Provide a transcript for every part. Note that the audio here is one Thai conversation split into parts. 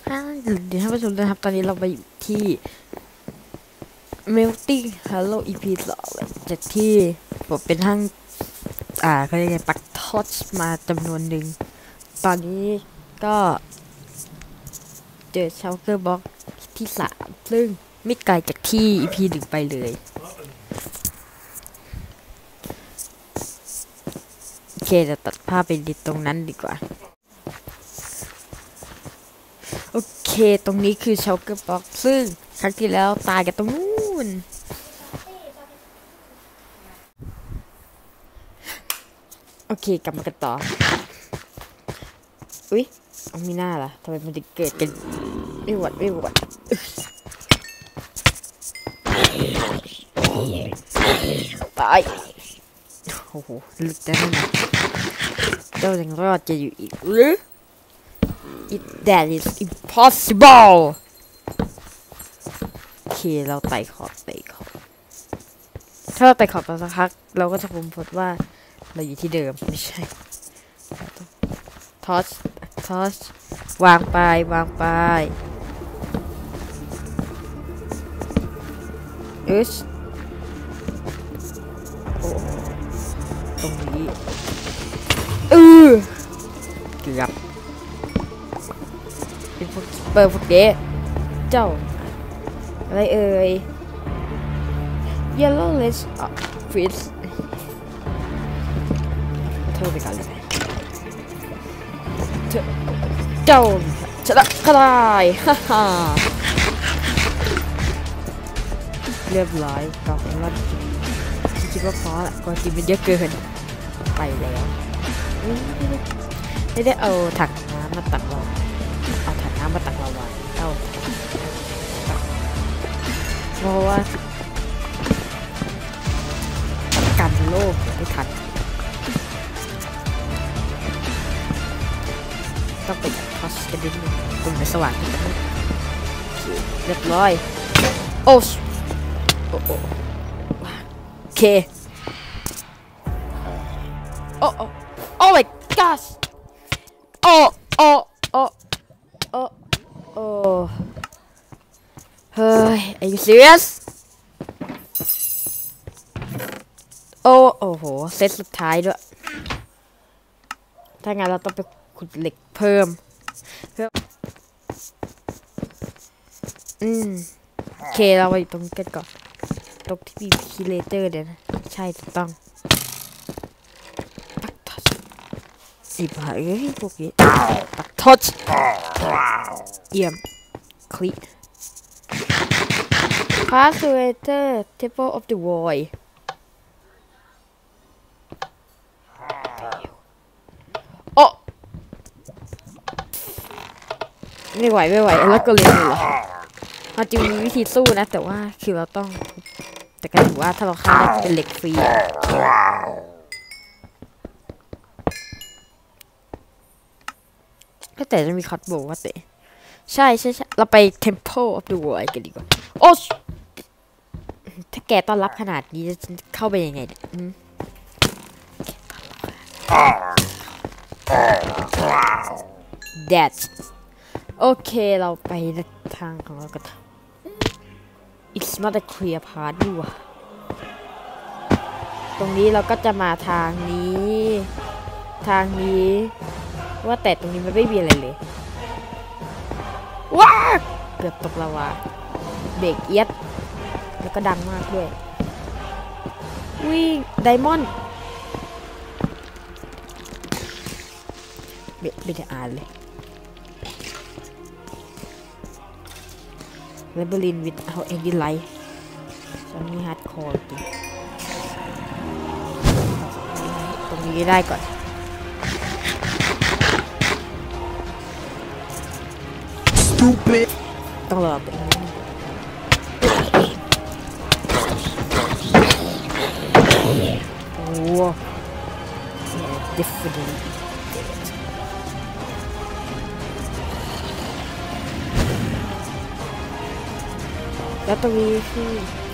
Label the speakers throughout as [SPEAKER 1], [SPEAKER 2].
[SPEAKER 1] เดี๋ยวท่านผู้ชมนะครับตอนนี้เราไปอยู่ที่ Melting Halo EP 2จากที่ผมเป็นทั้งเขาเรียกไงปักทอชมาจำนวนหนึ่งตอนนี้ก็เจอชาวเกอร์บ็อกที่3ซึ่งไม่ไกลจากที่ EP 1ไปเลยโอเคจะตัดภาพไปดิตรงนั้นดีกว่าโอเคตรงนี้คือชาวเกอร์บ็อกซึ่งครั้งที่แล้วตายกันตรงนู้นโอเคกลับมากันต่ออุ๊ยเอามีหน้าล่ะทำไมมันจะเกิดกันไม่หวัดตายโอ้โหลึกแต่นั่นนะเจ้ายังรอดจะอยู่อีกหรือ That is impossible โอเคเราไต่ขอบถ้าเราไต่ขอบสักพักเราก็จะพบว่าเราอยู่ที่เดิมไม่ใช่ทอสวางไปโอ้ตรงนี้เกือบเป็นพวกเปิดพวกเด็กเจ้าอะไรเอ่ย Yellow List of Fish เธอไปกันเลยเจ้าชนะก็ได้ฮ่าฮ่าเรียบร้อยกล่องรอดคิดว่าพอละก่อนกินมันเยอะเกินไปแล้วไม่ได้เอาถังน้ำมาตักเราเอาถังน้ำมาตักเราไว้เพราะว่ากันโลกไม่ทันต้องไปทอสกันนิดนึงตรงไหนสว่างกันเรียบร้อยโอ้เคโอ้ my gosh โอ้เฮ้ย are you serious โอ้โหเซตสุดท้ายด้วยถ้างั้นเราต้องไปขุดเหล็กเพิ่มโอเคเราไปตรงกันก่อนตรงที่มีคีเลเตอร์เนี่ยนะใช่ถูกต้องปักทอชอีบ้าพวกนี้ปักทอชเยี่ยมคลิก Calculator Table of the Void โอ้ไม่ไหวแล้วก็เร็วเลยเราจริงมีวิธีสู้นะแต่ว่าคือเราต้องแต่ก็ถือว่าถ้าเราฆ่าได้เป็นเหล็กฟรีก็แต่จะมีคอร์ดโบว่าเตะใช่เราไป Temple of the Void กันดีกว่าโอ้ถ้าแกต้อนรับขนาดนี้จะเข้าไปยังไงเนี่ยThat's โอเคเราไปทางของเรากันIt's not a clear path ดีว่ะตรงนี้เราก็จะมาทางนี้ว่าแต่ตรงนี้มันไม่มีอะไรเลยว้าเกือบตกลาวาเบรกเอียดแล้วก็ดังมากด้วยวิ่งไดมอนด์ไม่ได้อ่านเลยLabyrinth without any light ตรงนี้ฮาร์ดคอร์จริงตรงนี้ได้ก่อนต้องรอตรงนี้โอ้definitelyแล้วตรงนี้คือ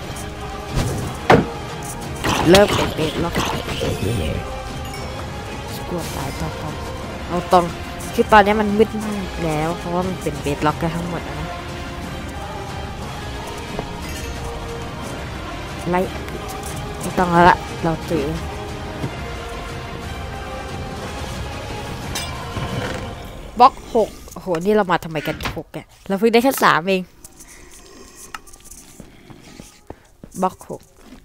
[SPEAKER 1] เริ่มเป็นแล้วกลัวตายต้องเอาตรงคือตอนนี้มันมืดมากแล้วเพราะว่ามันเป็นเบสล็อกกันทั้งหมดนะไล่ไม่ต้องแล้วละเราเจอบล็อก6โอ้โหนี่เรามาทำไมกัน6เนี่ยเราเพิ่งได้แค่3เองบล็อก6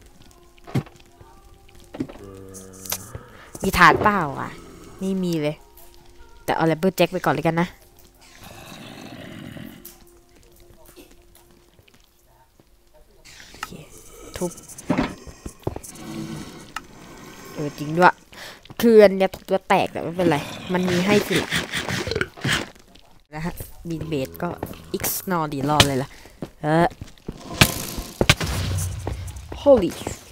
[SPEAKER 1] มีฐานเปล่าอ่ะไม่มีเลยแต่เอาแรปเปอร์แจ็คไปก่อนเลยกันนะทุบจริงด้วยคืออันเนี้ยตัวแตกแต่ไม่เป็นไรมันมีให้สินะฮะมีเบสก็อีกนอดีรอเลยล่ะholy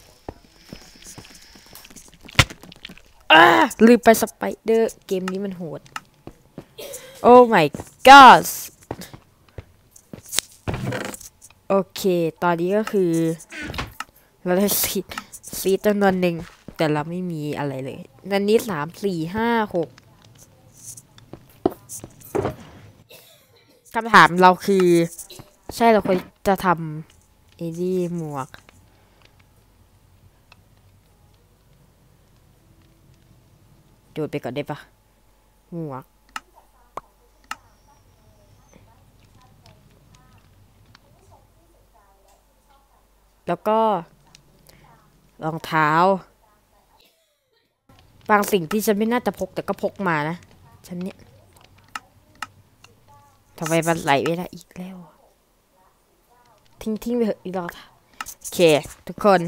[SPEAKER 1] ลืมไปสไปเดอร์เกมนี้มันโหด oh my god โอเคตอนนี้ก็คือเราได้ซีจำนวนหนึ่งแต่เราไม่มีอะไรเลยนันนี้3 4 5 6คำถามเราคือใช่เราควรจะทำเอดี้หมวกโดดไปก่อนได้ปะหมวกแล้วก็รองเท้าบางสิ่งที่ฉันไม่น่าจะพกแต่ก็พกมานะฉันเนี่ยทำไมมันไหลไปได้อีกแล้วทิ้งไปเถอะอีกรอบโอเคทุกคน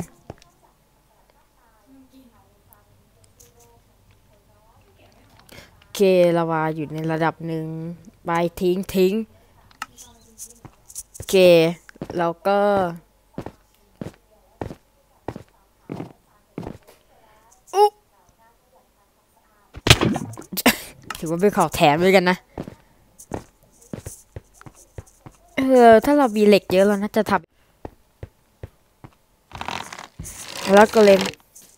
[SPEAKER 1] โอเคเราว่าอยู่ในระดับหนึ่งไปทิ้งโอเคแล้วก็ถือว่าเป็นของแถมด้วยกันนะถ้าเรามีเหล็กเยอะเราน่าจะทำแล้วก็เลย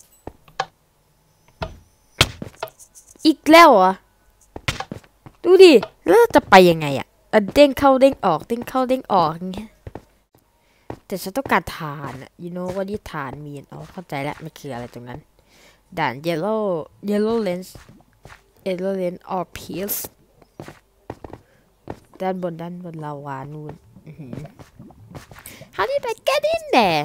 [SPEAKER 1] อีกแล้วอ่ะดูดิแล้วจะไปยังไงอ่ะเด้งเข้าเด้งออกเด้งเข้าเด้งออกอย่างเงี้ยแต่ฉันต้องการฐานอ่ะ you know ว่าที่ฐานมีเข้าใจแล้วมันคืออะไรตรงนั้นด่าน yellow lens or pills ด้านบนลาวานูนHow did I get in there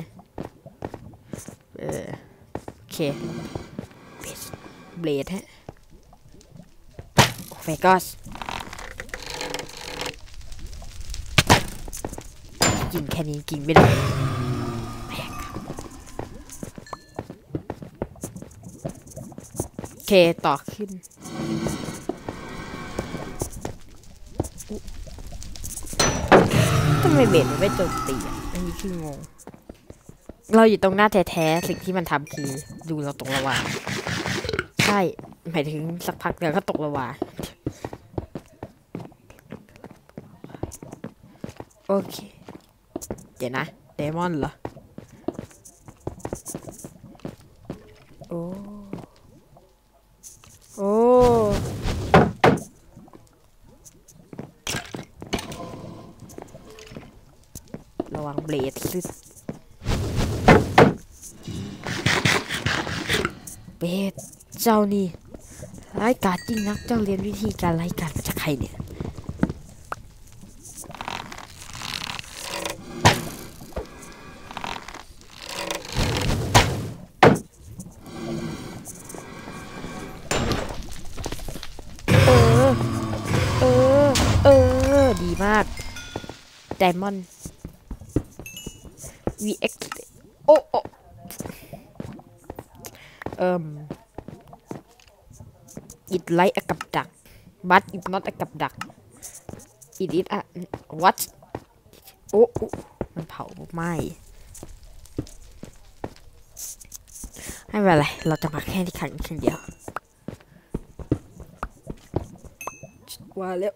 [SPEAKER 1] โอเคเบลดฮะโอ้ my god กินแค่นี้กินไม่ได้โอเคต่อขึ้นทำไมเบสมันไม่โจมตีอันนี้คืองงเราอยู่ตรงหน้าแท้ๆสิ่งที่มันทำคือดูเราตกละวาใช่หมายถึงสักพักเดี๋ยวก็ตกละวาโอเคเดี๋ยวนะเดมอนเหรอโอ้ระวังเบลดซึเบสเจ้านี่ไร้การจริงนักเจ้าเรียนวิธีการไร้การมาจากใครเนี่ยดีมากไดมอนด์ VX โอ้it like กับดัก but it not กับดัก it is a what โอ้มันเผาไหม้ไม่เป็นไรเราจะมาแค่ที่ครั้งเดียวว่าแล้ว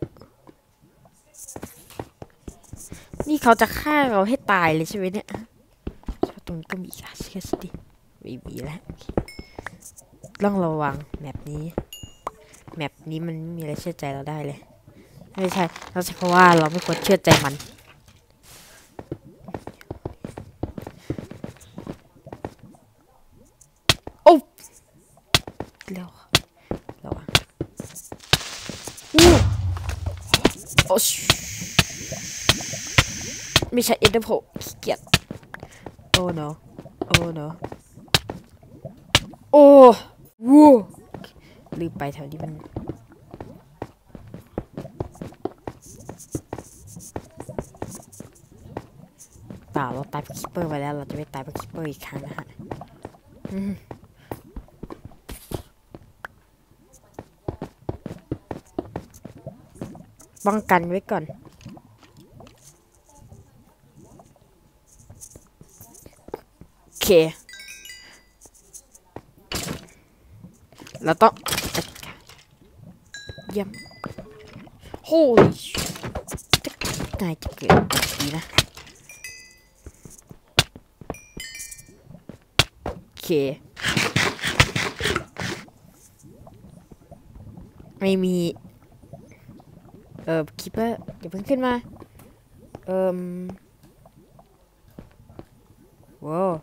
[SPEAKER 1] นี่เขาจะฆ่าเราให้ตายเลยใช่ไหมเนี่ยตรงนี้ก็มีค่ะเชื่อสิไม่มีแล้วต้องระวังแบบนี้แมปนี้มันไม่มีอะไรเชื่อใจเราได้เลยไม่ใช่เราใช้เพราะว่าเราไม่ควรเชื่อใจมันโอ้เร็วระวังโอ้ไม่ใช่เอ็นเดอร์โพขี้เกียจโอ้ no โอ้ no โอ้วู้ลืมไปแถวนี้มันเปล่าเราตายเพราะคิปเปอร์ไปแล้วเราจะไม่ตายเพราะคิปเปอร์อีกครั้งนะฮะป้องกันไว้ก่อนโอเคเราต้องเยี่ยมโอ้ยนายจะเกิดดีนะโอเคไม่มีคิปเปอร์อย่าเพิ่งขึ้นมาว้าว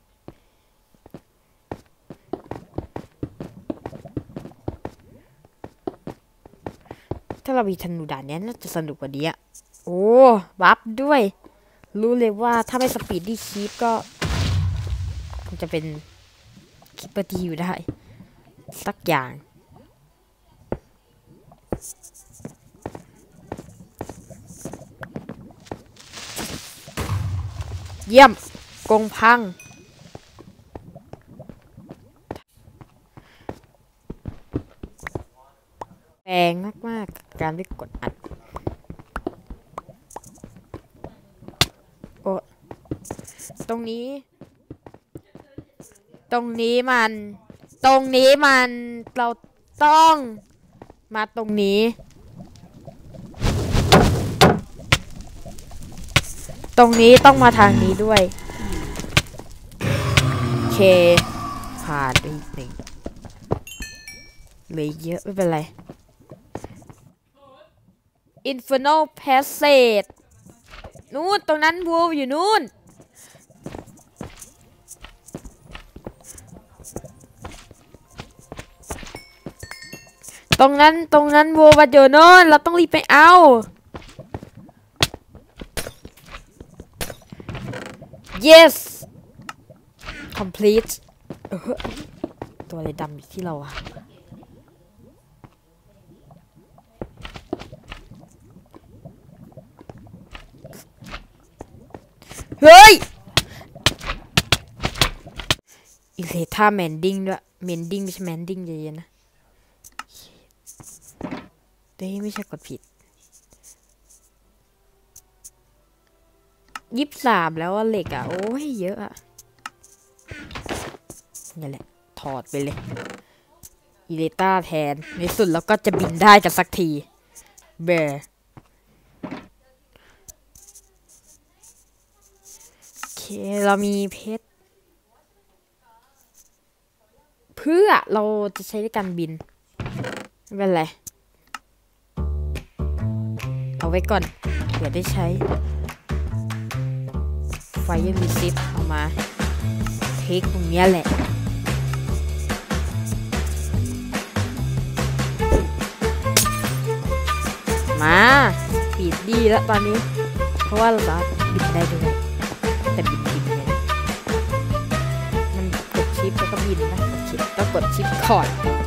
[SPEAKER 1] ถ้าเรามีธนูด่านนี้น่าจะสนุกกว่านี้อ่ะโอ้บัฟด้วยรู้เลยว่าถ้าไม่สปีดดี้คีปก็คงจะเป็นคิปเปอร์ที่อยู่ได้สักอย่างเยี่ยมกงพังแรงมากๆการได้กดอัดโอ้ตรงนี้มันเราต้องมาตรงนี้ต้องมาทางนี้ด้วยโอเคผ่านไปอีกหนึ่งเลยเยอะไม่เป็นไร Infernal Passage นู่นตรงนั้นวูอยู่นู่นตรงนั้นวูมาเดี๋ยวโน่นเราต้องรีบไปเอาyes complete ตัวอะไรดำอยู่ที่เราอะเฮ้ยอีเลท่าแมนดิ้งด้วยแมนดิ้งไม่ใช่แมนดิ้งเย็นๆนะเฮ้ยไม่ใช่กดผิด23แล้วอะเหล็กอะโอ้ยเยอะอะนี่แหละถอดไปเลยอีเลต้าแทนในสุดแล้วก็จะบินได้กันสักทีเบร์โอเคเรามีเพชรเพื่อเราจะใช้ในการบินไม่เป็นไรเอาไว้ก่อนเผื่อได้ใช้ไฟยังมีซิปเอามาเทคตรงนี้แหละมาปีดดีแล้วตอนนี้เพราะว่าเราสามารถบินได้ด้วยแต่บินไงมันกดชิปแล้วก็บินนะต้องกดชิปคอร์ด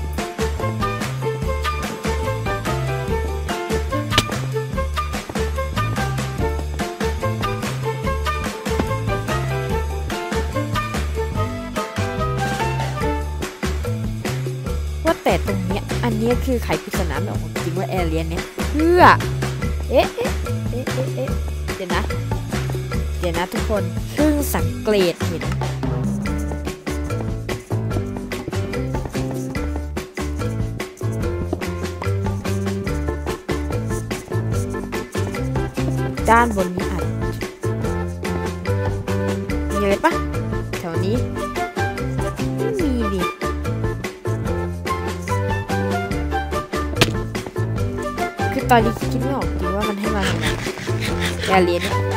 [SPEAKER 1] ว่าแต่ตรงเนี้ยอันนี้คือไขปริศนาไม่ออกจริงว่าแอเรียนเนี่ยเพื่อเอ๊ะเดี๋ยวนะทุกคนเพิ่งสังเกตเห็นด้านบนนี้มีอะไรปะแถวนี้ไม่มีดิคือตอนนี้คิดไม่ออกจริงว่ามันให้มาทำไมแกเรียนเนี่ย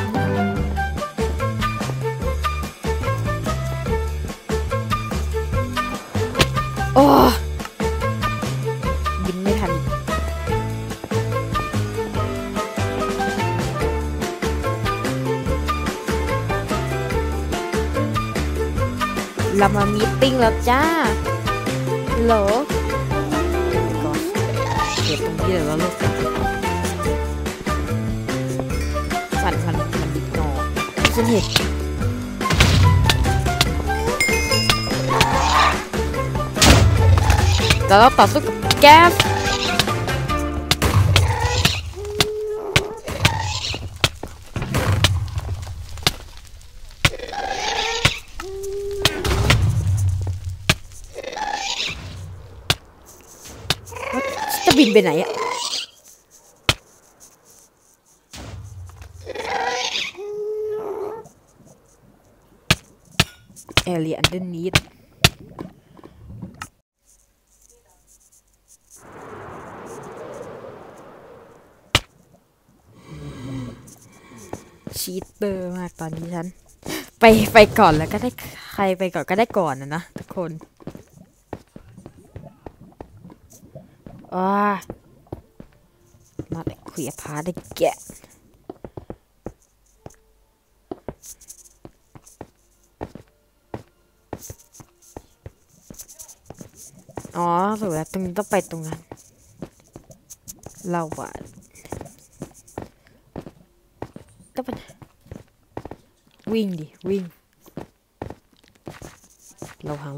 [SPEAKER 1] โอ้บินไม่ทันเรามามีตติ้งแล้วจ้าโหลก่อนเก็บตรงนี้เดี๋ยวเราเลิกกันมันดิบนอฉันเห็นแต่เราต่อสู้กับแก๊สจะบินไปไหนอะแอเรียอันเดอร์นีดชีตเตอร์มากตอนนี้ฉันไปก่อนแล้วก็ได้ใครไปก่อนก็ได้ก่อนนะทุกคนมาแต่คุยพาได้แกะอ๋อถูกแล้วตรงนี้ต้องไปตรงนั้นเราว่าต้องไปวิ่งดิวิ่งระวัง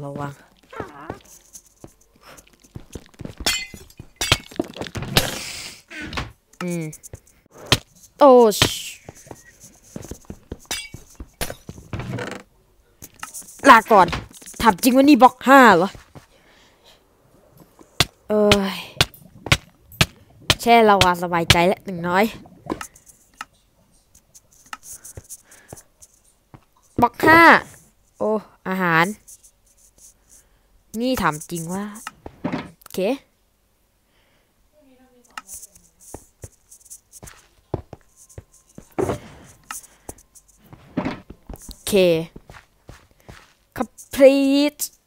[SPEAKER 1] โอ้ลาก่อนถามจริงว่านี่บล็อก5เหรอแช่เราสบายใจแล้วหนึ่งน้อยบล็อก5โอ้อาหารนี่ถามจริงว่าโอเคcomplete